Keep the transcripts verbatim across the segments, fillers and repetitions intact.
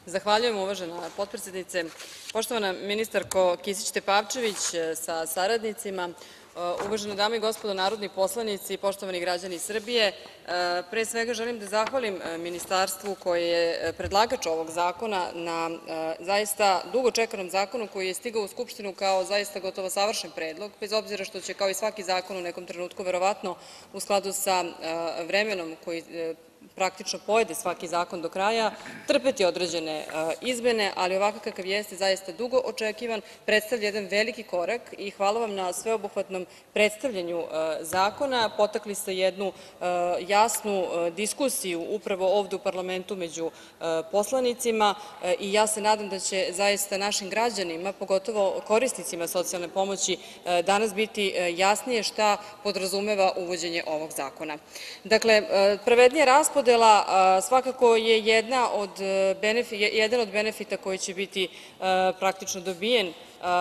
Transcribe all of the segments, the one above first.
Zahvaljujem, uvažena potpredsednice. Poštovana ministarko Kisić Tepavčević sa saradnicima, uvažene dame i gospodo narodni poslanici, poštovani građani Srbije, pre svega želim da zahvalim ministarstvu koje je predlagač ovog zakona na zaista dugo čekanom zakonu koji je stigao u Skupštinu kao zaista gotovo savršen predlog, bez obzira što će kao i svaki zakon u nekom trenutku verovatno u skladu sa vremenom koji praktično pojede svaki zakon do kraja, trpeti određene izmene, ali ovakav kakav jeste zaista dugo očekivan, predstavlja jedan veliki korak i hvala vam na sveobuhvatnom predstavljanju zakona. Potakli ste jednu jasnu diskusiju upravo ovde u parlamentu među poslanicima i ja se nadam da će zaista našim građanima, pogotovo korisnicima socijalne pomoći, danas biti jasnije šta podrazumeva uvođenje ovog zakona. Dakle, pravednija raspodela svakako je jedan od benefita koji će biti praktično dobijen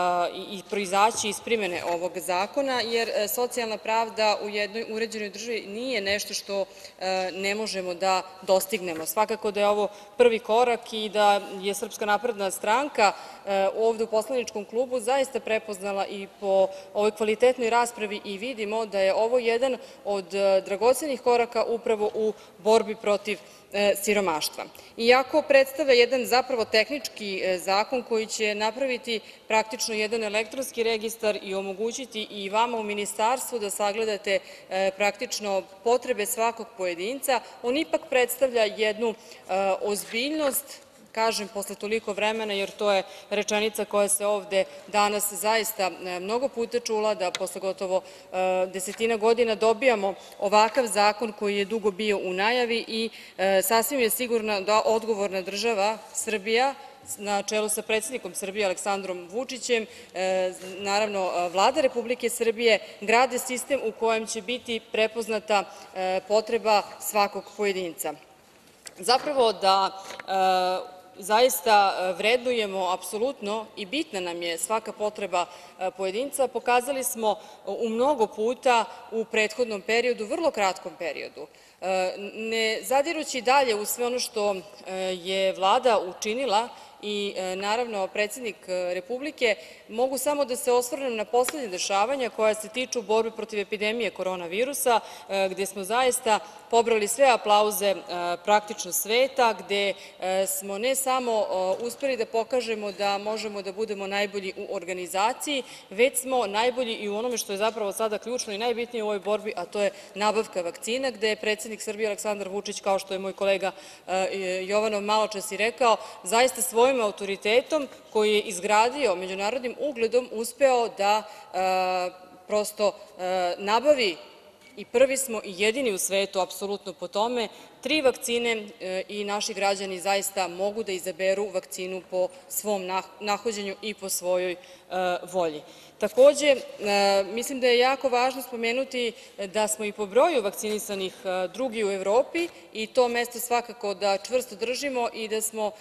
i proizaći iz primene ovog zakona, jer socijalna pravda u jednoj uređenoj državi nije nešto što ne možemo da dostignemo. Svakako da je ovo prvi korak i da je Srpska napredna stranka ovde u poslaničkom klubu zaista prepoznala i po ovoj kvalitetnoj raspravi i vidimo da je ovo jedan od dragocenih koraka upravo u borbi protiv siromaštva. Iako predstavlja jedan zapravo tehnički zakon koji će napraviti praktično jedan elektronski registar i omogućiti i vama u ministarstvu da sagledate praktično potrebe svakog pojedinca, on ipak predstavlja jednu ozbiljnost, kažem posle toliko vremena, jer to je rečenica koja se ovde danas zaista mnogo puta čula, da posle gotovo desetina godina dobijamo ovakav zakon koji je dugo bio u najavi i sasvim je sigurno da odgovorna država Srbija, na čelu sa predsednikom Srbije Aleksandrom Vučićem, naravno Vlada Republike Srbije, grade sistem u kojem će biti prepoznata potreba svakog pojedinca. Zapravo da zaista vrednujemo apsolutno i bitna nam je svaka potreba pojedinca, pokazali smo u mnogo puta u prethodnom periodu, vrlo kratkom periodu. Ne zadirući dalje u sve ono što je Vlada učinila i naravno predsednik Republike, mogu samo da se osvrnem na poslednja dešavanja koja se tiču borbe protiv epidemije korona virusa, gde smo zaista pobrali sve aplauze praktično sveta, gde smo ne samo uspeli da pokažemo da možemo da budemo najbolji u organizaciji, već smo najbolji i u onome što je zapravo sada ključno i najbitnije u ovoj borbi, a to je nabavka vakcina, gde je predsednik Srbije Aleksandar Vučić, kao što je moj kolega Jovanov maločas i rekao, zaista svojim autoritetom koji je izgradio međunarodnim ugledom uspeo da prosto nabavi, i prvi smo i jedini u svetu apsolutno po tome, tri vakcine i naši građani zaista mogu da izaberu vakcinu po svom nahođenju i po svojoj volji. Takođe, mislim da je jako važno spomenuti da smo i po broju vakcinisanih drugi u Evropi i to mesto svakako da čvrsto držimo i da smo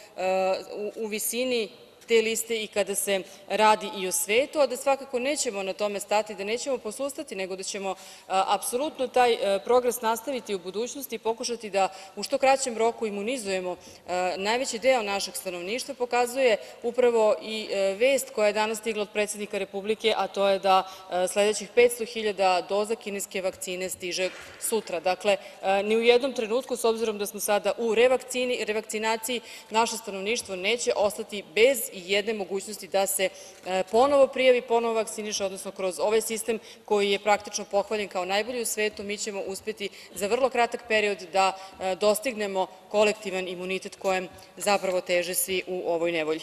u visini te liste i kada se radi i o svetu, a da svakako nećemo na tome stati, da nećemo posustati, nego da ćemo apsolutno taj progres nastaviti u budućnosti i pokušati da u što kraćem roku imunizujemo najveći deo našeg stanovništva, pokazuje upravo i vest koja je danas stigla od predsednika Republike, a to je da sledećih petsto hiljada doza kineske vakcine stiže sutra. Dakle, ni u jednom trenutku, s obzirom da smo sada u revakcinaciji, naše stanovništvo neće ostati bez jedne mogućnosti da se ponovo prijavi, ponovo vakciniše, odnosno kroz ovaj sistem koji je praktično pohvaljen kao najbolji u svetu, mi ćemo uspeti za vrlo kratak period da dostignemo kolektivan imunitet kojem zapravo teže svi u ovoj nevolji.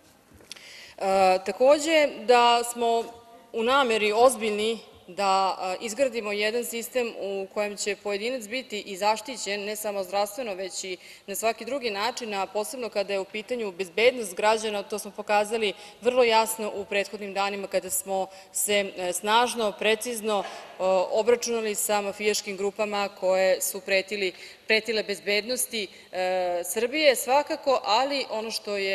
Takođe, da smo u nameri ozbiljni da izgradimo jedan sistem u kojem će pojedinac biti i zaštićen, ne samo zdravstveno, već i na svaki drugi način, a posebno kada je u pitanju bezbednost građana, to smo pokazali vrlo jasno u prethodnim danima kada smo se snažno, precizno obračunali sa mafijaškim grupama koje su pretile bezbednosti Srbije svakako, ali ono što je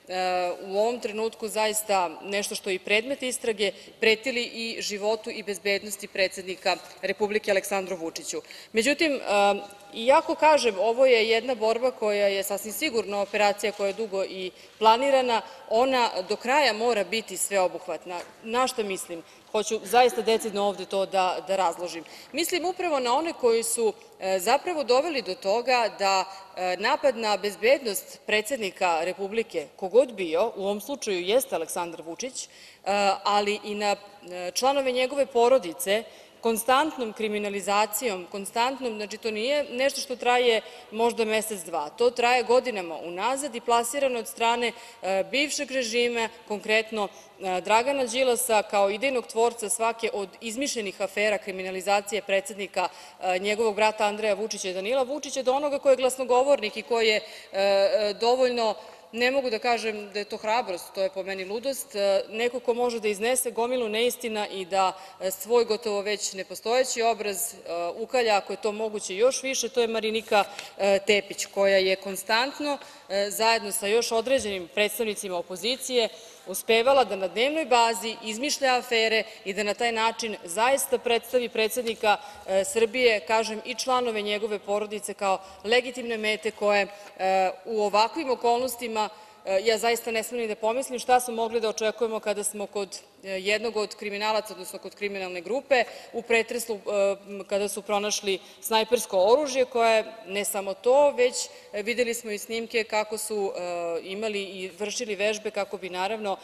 u ovom trenutku zaista nešto što je i predmet istrage, pretili i životu i bezbednosti predsednika Republike Aleksandru Vučiću. Međutim, iako kažem, ovo je jedna borba koja je sasvim sigurno operacija koja je dugo i planirana, ona do kraja mora biti sveobuhvatna. Na šta mislim? Hoću zaista decidno ovde to da razložim. Mislim upravo na one koji su zapravo doveli do toga da napad na bezbednost predsednika Republike, ko god bio, u ovom slučaju jeste Aleksandar Vučić, ali i na članove njegove porodice, konstantnom kriminalizacijom, konstantnom, znači to nije nešto što traje možda mesec, dva, to traje godinama unazad i plasirano od strane bivšeg režima, konkretno Dragana Đilasa, kao idejnog tvorca svake od izmišljenih afera kriminalizacije predsednika, njegovog brata Andreja Vučića i Danila Vučića, do onoga ko je glasnogovornik i ko je dovoljno, ne mogu da kažem da je to hrabrost, to je po meni ludost, neko ko može da iznese gomilu neistina i da svoj gotovo već nepostojeći obraz ukalja, ako je to moguće još više, to je Marinika Tepić, koja je konstantno, zajedno sa još određenim predstavnicima opozicije, uspevala da na dnevnoj bazi izmišlja afere i da na taj način zaista predstavi predsednika Srbije, kažem, i članove njegove porodice kao legitimne mete koje u ovakvim okolnostima, ja zaista ne smem ni da pomislim šta smo mogli da očekujemo kada smo kod jednog od kriminalaca, odnosno kod kriminalne grupe, u pretresu kada su pronašli snajpersko oružje koje, ne samo to, već videli smo i snimke kako su imali i vršili vežbe kako bi naravno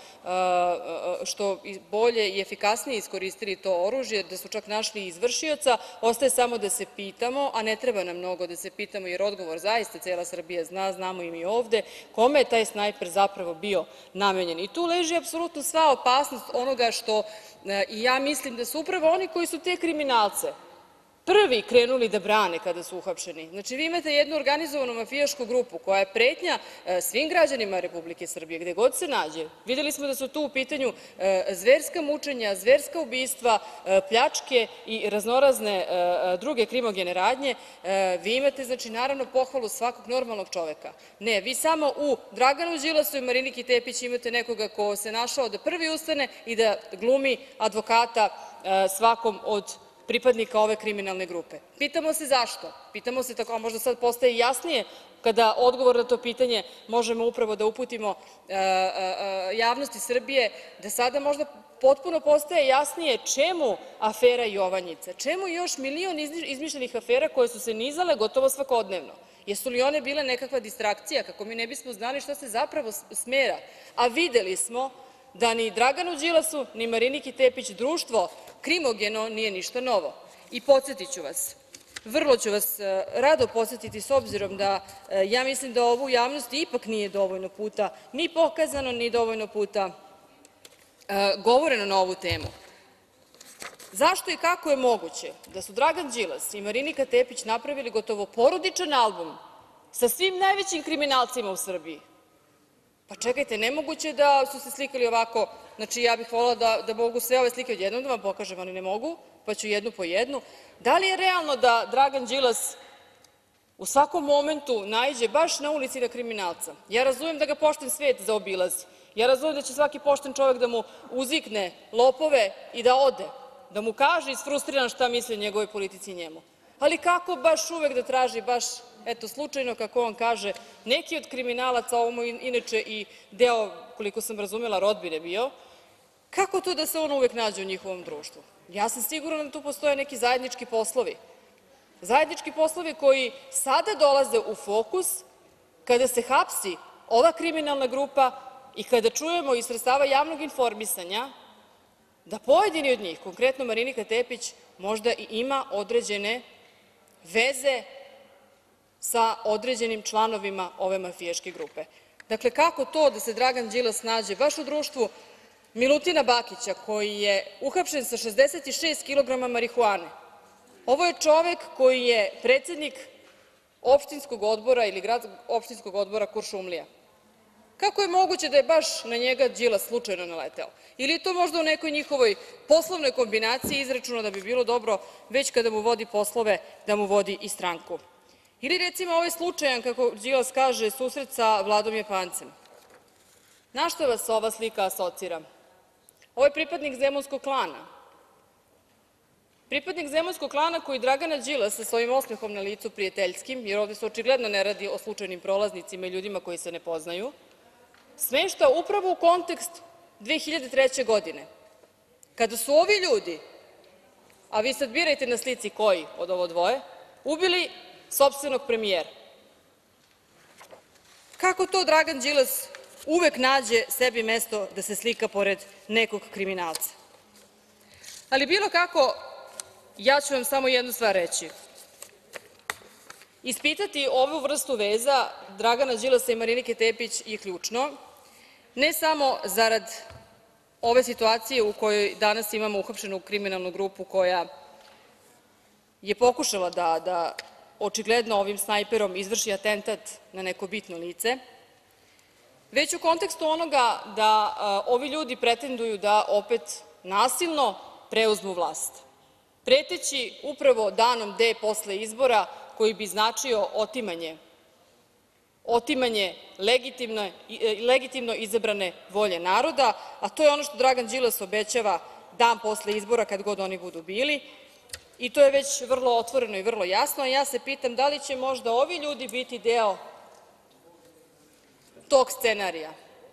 što bolje i efikasnije iskoristili to oružje, da su čak našli i izvršioca. Ostaje samo da se pitamo, a ne treba nam mnogo da se pitamo, jer odgovor zaista cela Srbija zna, znamo i mi ovde, kome je taj snajper zapravo bio namenjen. I tu leži apsolutno sva opasnost onoga što i ja mislim da su upravo oni koji su te kriminalce prvi krenuli da brane kada su uhapšeni. Znači, vi imate jednu organizovanu mafijašku grupu koja je pretnja svim građanima Republike Srbije, gde god se nađe. Videli smo da su tu u pitanju zverska mučenja, zverska ubistva, pljačke i raznorazne druge krimogene radnje. Vi imate, znači, naravno, pohvalu svakog normalnog čoveka. Ne, vi samo u Draganu Đilasu i Mariniki Tepić imate nekoga ko se našao da prvi ustane i da glumi advokata svakom od pripadnika ove kriminalne grupe. Pitamo se zašto? Pitamo se, tako možda sad postaje jasnije, kada odgovor na to pitanje možemo upravo da uputimo javnosti Srbije, da sada možda potpuno postaje jasnije čemu afera Jovanjica, čemu još milion izmišljenih afera koje su se nizale gotovo svakodnevno. Jesu li one bile nekakva distrakcija kako mi ne bismo znali šta se zapravo smera? A videli smo da ni Draganu Đilasu, ni Mariniki Tepić društvo krimogeno nije ništa novo. I podsetiću vas, vrlo ću vas rado podsetiti, s obzirom da ja mislim da ovo u javnosti ipak nije dovoljno puta ni pokazano, ni dovoljno puta govoreno na ovu temu. Zašto i kako je moguće da su Dragan Đilas i Marinika Tepić napravili gotovo porodičan album sa svim najvećim kriminalcima u Srbiji? Pa čekajte, nemoguće da su se slikali ovako, znači ja bih voljela da mogu sve ove slike odjednom da vam pokažem, ali ne mogu, pa ću jednu po jednu. Da li je realno da Dragan Đilas u svakom momentu naiđe baš na ulici na kriminalca? Ja razumem da ga pošten svet zaobilazi, ja razumem da će svaki pošten čovek da mu uzvikne lopove i da ode, da mu kaže isfrustriran šta misli o njegovoj politici i njemu. Ali kako baš uvek da traži, baš eto slučajno, kako on kaže, neki od kriminalaca, ovo mu inače i deo, koliko sam razumela, rodbine bio, kako to da se on uvek nađe u njihovom društvu? Ja sam sigurna da tu postoje neki zajednički poslovi. Zajednički poslovi koji sada dolaze u fokus kada se hapsi ova kriminalna grupa i kada čujemo iz sredstava javnog informisanja da pojedini od njih, konkretno Marinika Tepić, možda i ima određene veze sa određenim članovima ove mafijaške grupe. Dakle, kako to da se Dragan Đilas nađe baš u društvu Milutina Bakića, koji je uhapšen sa šezdeset šest kilograma marihuane? Ovo je čovek koji je predsednik opštinskog odbora ili opštinskog odbora Kuršumlija. Kako je moguće da je baš na njega Đilas slučajno naleteo? Ili je to možda u nekoj njihovoj poslovnoj kombinaciji izračunao da bi bilo dobro već kada mu vodi poslove da mu vodi i stranku? Ili recimo ovaj slučajan, kako Đilas kaže, susret sa Vladom Japancem. Na šta vas ova slika asocira? Ovo je pripadnik Zemunskog klana. Pripadnik Zemunskog klana koji Dragana Đilasa sa ovim osmehom na licu prijateljskim, jer ovde se očigledno ne radi o slučajnim prolaznicima i ljudima koji se ne poznaju, smešta upravo u kontekst dve hiljade treće. godine, kada su ovi ljudi, a vi sad birajte na slici koji od ovo dvoje, ubili sopstvenog premijera. Kako to Dragan Đilas uvek nađe sebi mesto da se slika pored nekog kriminalca? Ali bilo kako, ja ću vam samo jednu stvar reći. Ispitati ovu vrstu veza Dragana Đilasa i Marinike Tepić je ključno, ne samo zarad ove situacije u kojoj danas imamo uhapšenu kriminalnu grupu koja je pokušala da, da očigledno ovim snajperom izvrši atentat na neko bitno lice, već u kontekstu onoga da a, ovi ljudi pretenduju da opet nasilno preuzmu vlast, preteći upravo danom D posle izbora koji bi značio otimanje, otimanje legitimno, legitimno izabrane volje naroda, a to je ono što Dragan Đilas obećava dan posle izbora kad god oni budu bili, i to je već vrlo otvoreno i vrlo jasno. A ja se pitam da li će možda ovi ljudi biti deo tog scenarija?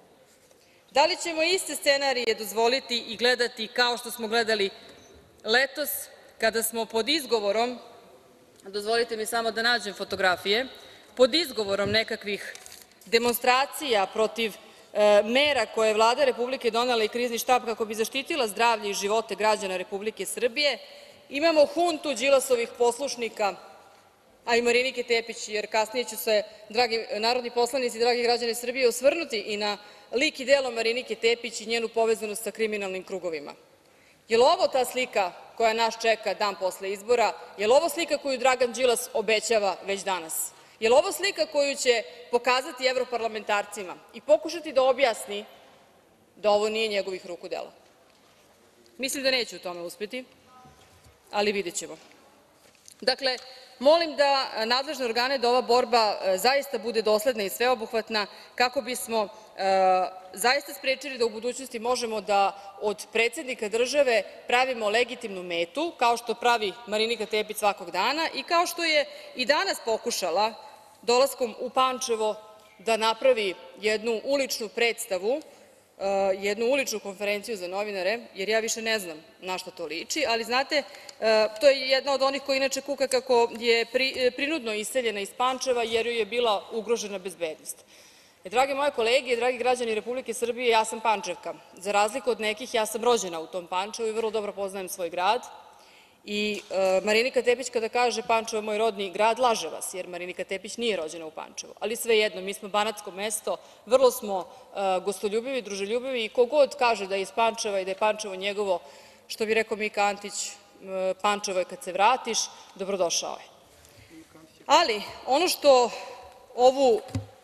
Da li ćemo iste scenarije dozvoliti i gledati kao što smo gledali letos kada smo pod izgovorom, dozvolite mi samo da nađem fotografije, pod izgovorom nekakvih demonstracija protiv e, mera koje je Vlada Republike donela i Krizni štab kako bi zaštitila zdravlje i živote građana Republike Srbije, imamo huntu Đilasovih poslušnika, a i Marinike Tepić, jer kasnije ću se, dragi narodni poslanici, dragi građani Srbije, osvrnuti i na lik i delo Marinike Tepić i njenu povezanost sa kriminalnim krugovima. Je li ovo ta slika koja nas čeka dan posle izbora? Je li ovo slika koju Dragan Đilas obećava već danas? Je li ovo slika koju će pokazati evroparlamentarcima i pokušati da objasni da ovo nije njegovih ruku delo? Mislim da neće u tome uspeti, ali videćemo. Dakle, molim da nadležne organe da ova borba zaista bude dosledna i sveobuhvatna kako bismo zaista sprečili da u budućnosti možemo da od predsednika države pravimo legitimnu metu, kao što pravi Marinika Tepić svakog dana i kao što je i danas pokušala dolaskom u Pančevo da napravi jednu uličnu predstavu, jednu uličnu konferenciju za novinare, jer ja više ne znam na šta to liči, ali znate, to je jedna od onih koja inače kuka kako je prinudno iseljena iz Pančeva jer joj je bila ugrožena bezbednost. Drage moje kolege i dragi građani Republike Srbije, ja sam Pančevka. Za razliku od nekih, ja sam rođena u tom Pančevu i vrlo dobro poznajem svoj grad. I Marinika Tepić kada kaže Pančevo je moj rodni grad, laže vas, jer Marinika Tepić nije rođena u Pančevu. Ali svejedno, mi smo banatsko mesto, vrlo smo gostoljubivi, druželjubivi i ko god kaže da je iz Pančeva i da je Pančevo njegovo, što bi rekao Mika Antić, Pančevo je kad se vratiš, dobrodošao je. Ali ono što ovu,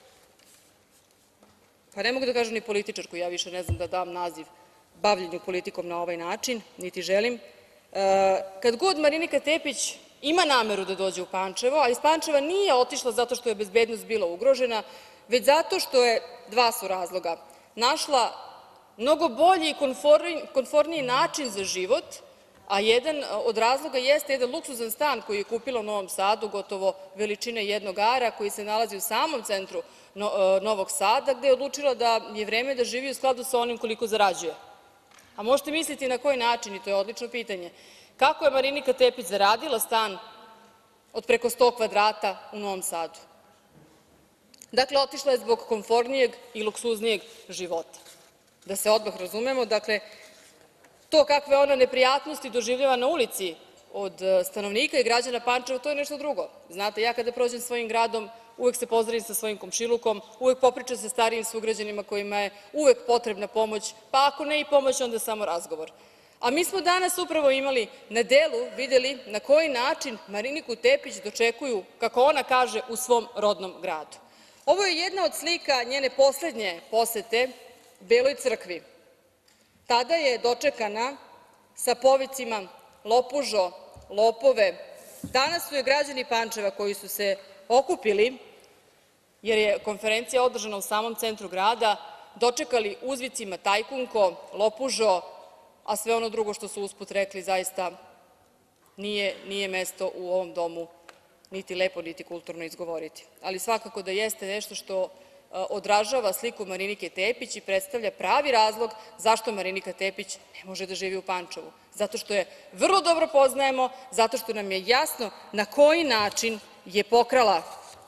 pa ne mogu da kažem ni političarku, ja više ne znam da dam naziv bavljenju politikom na ovaj način, niti želim, kad god Marinika Tepić ima nameru da dođe u Pančevo, a iz Pančeva nije otišla zato što je bezbednost bila ugrožena, već zato što je, dva su razloga, našla mnogo bolji i konforniji način za život, a jedan od razloga jeste jedan luksuzan stan koji je kupila u Novom Sadu, gotovo veličine jednog ara, koji se nalazi u samom centru Novog Sada, gde je odlučila da je vreme da živi u skladu sa onim koliko zarađuje. A možete misliti na koji način, i to je odlično pitanje, kako je Marinika Tepić zaradila stan od preko sto kvadrata u Novom Sadu. Dakle, otišla je zbog komfornijeg i luksuznijeg života. Da se odmah razumemo, dakle, to kakve ona neprijatnosti doživljava na ulici od stanovnika i građana Pančeva, to je nešto drugo. Znate, ja kada prođem svojim gradom, uvek se pozdravim sa svojim komšilukom, uvek popričam sa starijim sugrađanima kojima je uvek potrebna pomoć, pa ako ne i pomoć, onda samo razgovor. A mi smo danas upravo imali na delu, videli na koji način Mariniku Tepić dočekuju, kako ona kaže, u svom rodnom gradu. Ovo je jedna od slika njene poslednje posete Beloj crkvi. Tada je dočekana sa povicima lopužo, lopove. Danas su je građani Pančeva koji su se okupili, jer je konferencija održana u samom centru grada, dočekali uzvicima tajkunko, lopužo, a sve ono drugo što su usput rekli zaista nije mesto u ovom domu niti lepo, niti kulturno izgovoriti. Ali svakako da jeste nešto što odražava sliku Marinike Tepić i predstavlja pravi razlog zašto Marinika Tepić ne može da živi u Pančevu. Zato što je vrlo dobro poznajemo, zato što nam je jasno na koji način je pokrala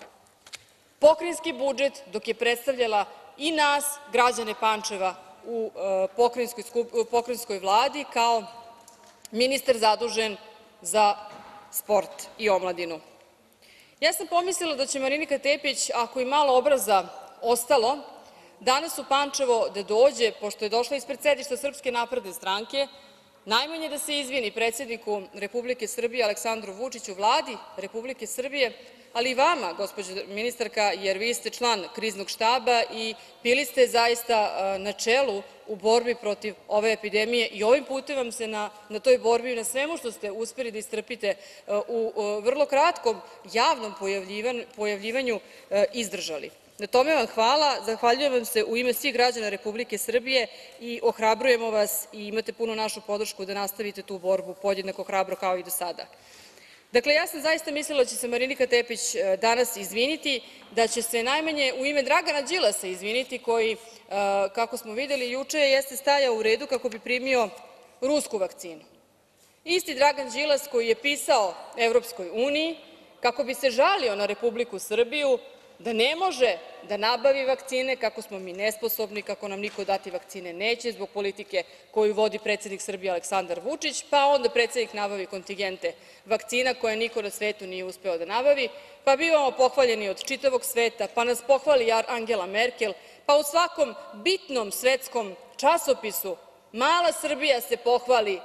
pokrajinski budžet dok je predstavljala i nas, građane Pančeva, u pokrajinskoj Vladi kao ministar zadužen za sport i omladinu. Ja sam pomislila da će Marinika Tepić, ako i malo obraza ostalo, danas u Pančevo da dođe, pošto je došla ispred sedišta Srpske napredne stranke, najmanje da se izvini predsedniku Republike Srbije Aleksandru Vučiću, Vladi Republike Srbije, ali i vama, gospođo ministarka, jer vi ste član Kriznog štaba i bili ste zaista na čelu u borbi protiv ove epidemije i ovim putem vam se na toj borbi i na svemu što ste uspeli da istrpite u vrlo kratkom javnom pojavljivanju izdržali. Na tome vam hvala, zahvaljujem vam se u ime svih građana Republike Srbije i ohrabrujemo vas i imate punu našu podršku da nastavite tu borbu podjednako hrabro kao i do sada. Dakle, ja sam zaista mislila da će se Marinika Tepić danas izviniti, da će se najmanje u ime Dragana Đilasa izviniti koji, kako smo videli juče, jeste stajao u redu kako bi primio rusku vakcinu. Isti Dragan Đilas koji je pisao Evropskoj uniji kako bi se žalio na Republiku Srbiju da ne može da nabavi vakcine, kako smo mi nesposobni, kako nam niko dati vakcine neće zbog politike koju vodi predsednik Srbije Aleksandar Vučić, pa onda predsednik nabavi kontingente vakcina koje niko na svetu nije uspeo da nabavi, pa bivamo pohvaljeni od čitavog sveta, pa nas pohvali Angela Merkel, pa u svakom bitnom svetskom časopisu mala Srbija se pohvali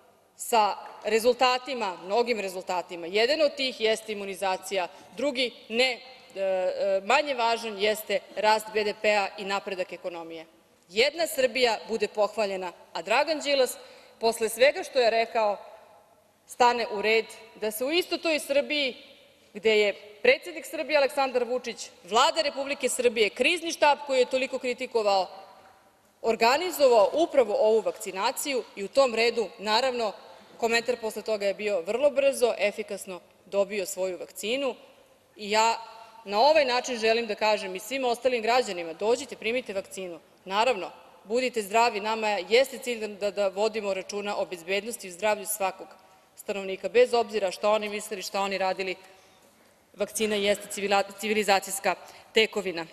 sa rezultatima, mnogim rezultatima. Jedan od tih jeste imunizacija, drugi ne manje važan jeste rast be de pe-a i napredak ekonomije. Jedna Srbija bude pohvaljena, a Dragan Đilas posle svega što je rekao stane u red da se u istoj toj Srbiji gde je predsednik Srbije Aleksandar Vučić, Vlada Republike Srbije, Krizni štab koji je toliko kritikovao, organizovao upravo ovu vakcinaciju i u tom redu, naravno, komentar posle toga je bio vrlo brzo, efikasno dobio svoju vakcinu i ja na ovaj način želim da kažem i svim ostalim građanima – dođite, primite vakcinu. Naravno, budite zdravi, nama jeste cilj da vodimo računa o bezbednosti i zdravlju svakog stanovnika, bez obzira šta oni mislili, šta oni radili, vakcina jeste civilizacijska tekovina.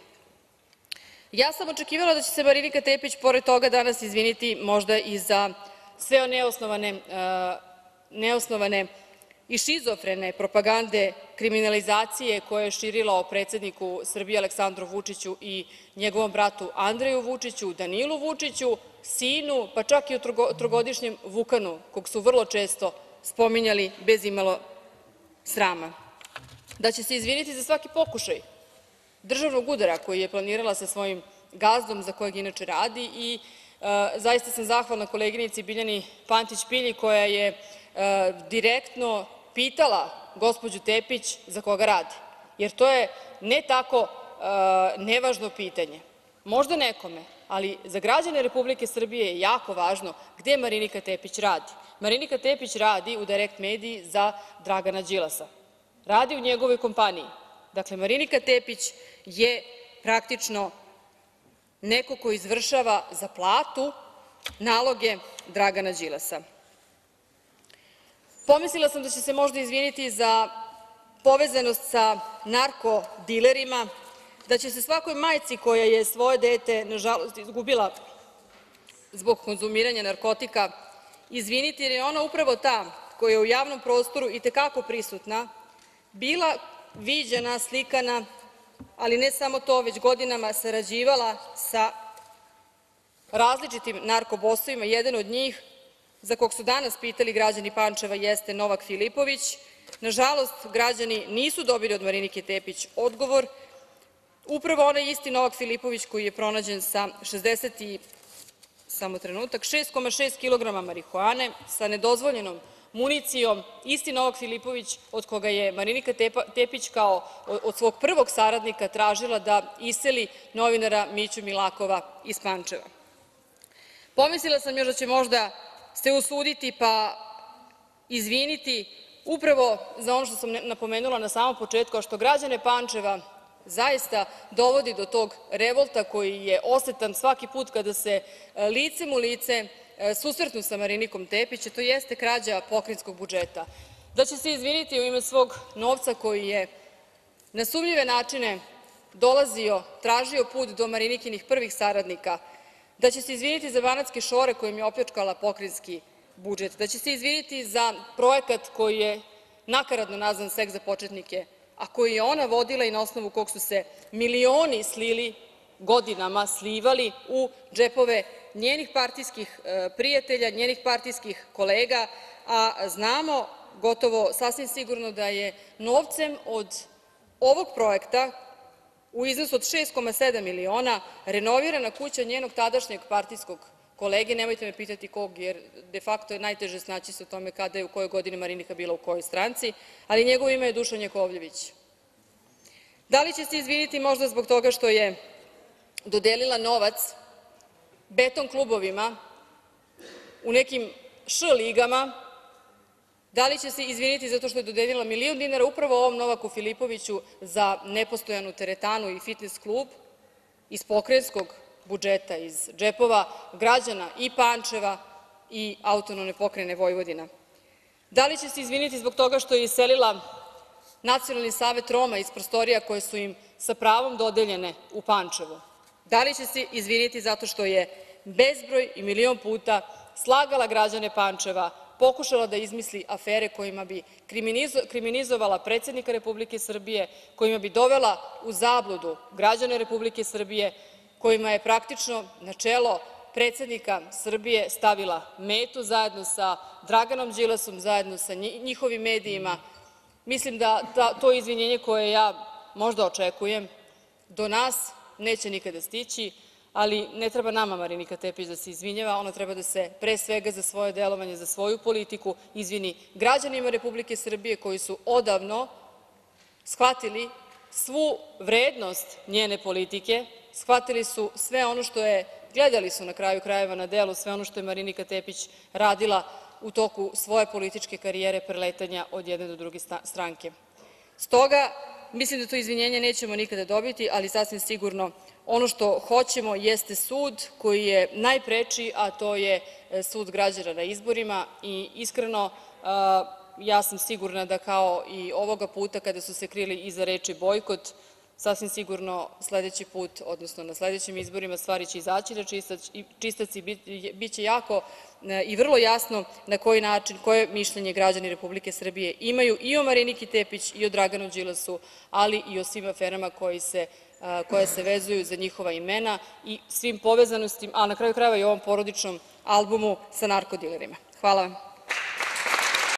Ja sam očekivala da će se Marinika Tepić pored toga danas izviniti možda i za sve neosnovane i šizofrene propagande kriminalizacije koje je širila o predsedniku Srbije Aleksandru Vučiću i njegovom bratu Andreju Vučiću, Danilu Vučiću, sinu, pa čak i o trogodišnjem Vukanu, kog su vrlo često spominjali bez imalo srama. Da će se izviniti za svaki pokušaj državnog udara koji je planirala sa svojim gazdom, za kojeg inače radi, i zaista sam zahvalna koleginici Biljani Pantić Pilji koja je direktno pitala gospođu Tepić za koga radi, jer to je ne tako nevažno pitanje. Možda nekome, ali za građane Republike Srbije je jako važno gde Marinika Tepić radi. Marinika Tepić radi u Direkt mediji za Dragana Đilasa, radi u njegovoj kompaniji. Dakle, Marinika Tepić je praktično neko ko izvršava za platu naloge Dragana Đilasa. Pomislila sam da će se možda izviniti za povezanost sa narkodilerima, da će se svakoj majci koja je svoje dete, nažalost, izgubila zbog konzumiranja narkotika izviniti, jer je ona upravo ta koja je u javnom prostoru i te kako prisutna, bila viđena, slikana, ali ne samo to, već godinama sarađivala sa različitim narkobosovima. Jedan od njih, za kog su danas pitali građani Pančeva, jeste Novak Filipović. Nažalost, građani nisu dobili od Marinike Tepić odgovor. Upravo onaj isti Novak Filipović koji je pronađen sa šest zarez šest kilograma marihuane, sa nedozvoljenom municijom, isti Novak Filipović od koga je Marinika Tepić kao od svog prvog saradnika tražila da iseli novinara Miću Milakova iz Pančeva. Pomislila sam još da će možda se usuditi pa izviniti upravo za ono što sam napomenula na samom početku, a što građane Pančeva zaista dovodi do tog revolta koji je osetan svaki put kada se licem u lice susretnu sa Marinikom Tepić, a to jeste krađa pokrajinskog budžeta. Da će se izviniti u ime svog novca koji je na sumnjive načine dolazio, tražio put do Marinikinih prvih saradnika, da će se izviniti za banatske šore kojim je opljačkala pokrajinski budžet, da će se izviniti za projekat koji je nakaradno nazvan „Seks za početnike“, a koji je ona vodila i na osnovu kog su se milioni slili, godinama slivali u džepove njenih partijskih prijatelja, njenih partijskih kolega, a znamo gotovo sasvim sigurno da je novcem od ovog projekta u iznosu od šest zarez sedam miliona renovirana kuća njenog tadašnjeg partijskog kolege, nemojte me pitati kog, jer de fakto je najteže snaći se u tome kada je u kojoj godini Marinika bila u kojoj stranci, ali njegovo ime je Dušan Jakovljević. Da li će se izviniti možda zbog toga što je dodelila novac beton klubovima u nekim š ligama? Da li će se izviniti zato što je dodelila milion dinara upravo ovom Novaku Filipoviću za nepostojanu teretanu i fitnes klub iz pokrajinskog budžeta, iz džepova građana i Pančeva i autonomne pokrajine Vojvodina? Da li će se izviniti zbog toga što je iselila Nacionalni savet Roma iz prostorija koje su im sa pravom dodeljene u Pančevu? Da li će se izviniti zato što je bezbroj i milion puta slagala građane Pančeva, pokušala da izmisli afere kojima bi kriminizovala predsednika Republike Srbije, kojima bi dovela u zabludu građane Republike Srbije, kojima je praktično na čelo predsednika Srbije stavila metu zajedno sa Draganom Đilasom, zajedno sa njihovim medijima? Mislim da to izvinjenje koje ja možda očekujem do nas neće nikada stići, ali ne treba nama Marinika Tepić da se izvinjava, ona treba da se pre svega za svoje delovanje, za svoju politiku izvini građanima Republike Srbije koji su odavno shvatili svu vrednost njene politike, shvatili su sve ono što je, gledali su na kraju krajeva na delu sve ono što je Marinika Tepić radila u toku svoje političke karijere preletanja od jedne do druge stranke. Stoga mislim da to izvinjenje nećemo nikada dobiti, ali sasvim sigurno ono što hoćemo jeste sud koji je najpreči, a to je sud građana na izborima i iskreno ja sam sigurna da kao i ovoga puta kada su se krili iza reči bojkot, sasvim sigurno sledeći put, odnosno na sledećim izborima stvari će izaći na čistac i biće jako i vrlo jasno na koji način, koje mišljenje građani Republike Srbije imaju i o Mariniki Tepić i o Draganu Đilasu, ali i o svim aferama koje se vezuju za njihova imena i svim povezanostima, a na kraju krajeva i ovom porodičnom albumu sa narkodilerima. Hvala vam.